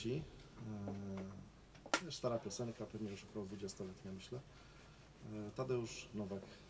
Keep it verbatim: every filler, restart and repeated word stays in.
Dzieci. Stara piosenka, pewnie już około dwudziestoletnia, myślę. Tadeusz Nowak